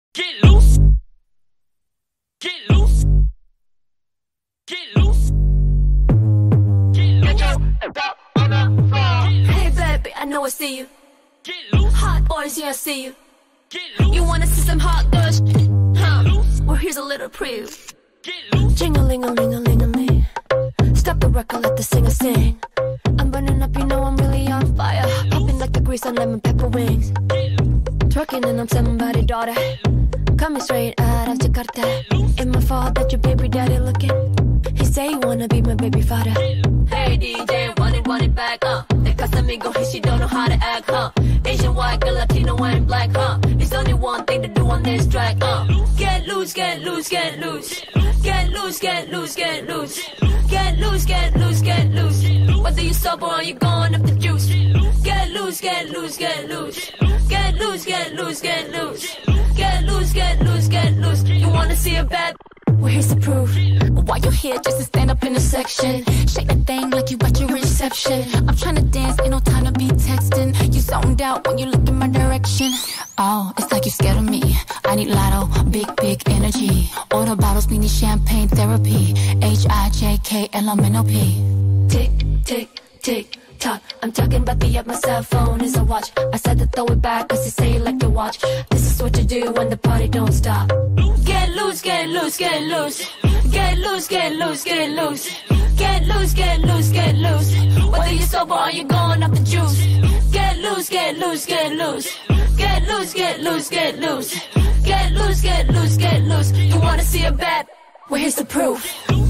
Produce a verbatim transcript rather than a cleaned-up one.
Get loose. Get loose. Get loose. Get loose. Hey baby, I know I see you. Get loose. Hot boys, yeah I see you. Get loose. You wanna see some hot girls? Huh? Well here's a little preview. Get loose. Jing-a-ling-a-ling-a-ling-a-ling. Stop the record, let the singer sing. I'm burning up, you know I'm really on fire. Popping like the grease on lemon pepper wings. Twerking and I'm somebody's daughter. Coming straight out of Jakarta. It's my fault that your baby daddy looking. He say he wanna be my baby father. Hey D J, run it, run it back, uh. The Casamigo, he she don't know how to act, huh? Asian, white, girl, Latino, and black, huh? It's only one thing to do on this track, uh. Get loose, get loose, get loose. Get loose, get loose, get loose. Get loose, get loose, get loose. Whether you sober or you going up the juice. Get loose, get loose, get loose. Get loose, get loose, get loose. Get loose, get loose, get loose. You wanna see a bad? Well, here's the proof. Why you here just to stand up in the section? Shake that thing like you at your reception. I'm tryna dance, ain't no time to be texting. You zoned out when you look in my direction. Oh, it's like you scared of me. I need lotto, big, big energy. Order bottles, we need champagne therapy. H I J K L M N O P. Tick, tick, tick. Talk. I'm talking about the app, my cell phone is a watch. I said to throw it back cause you say you like your watch. This is what you do when the party don't stop. Get loose, get loose, get loose. Get loose, get loose, get loose. Get loose, get loose, get loose. Whether you're sober or you're going up the juice. Get loose, get loose, get loose. Get loose, get loose, get loose. Get loose, get loose, get loose. You wanna see a bad? Well here's the proof.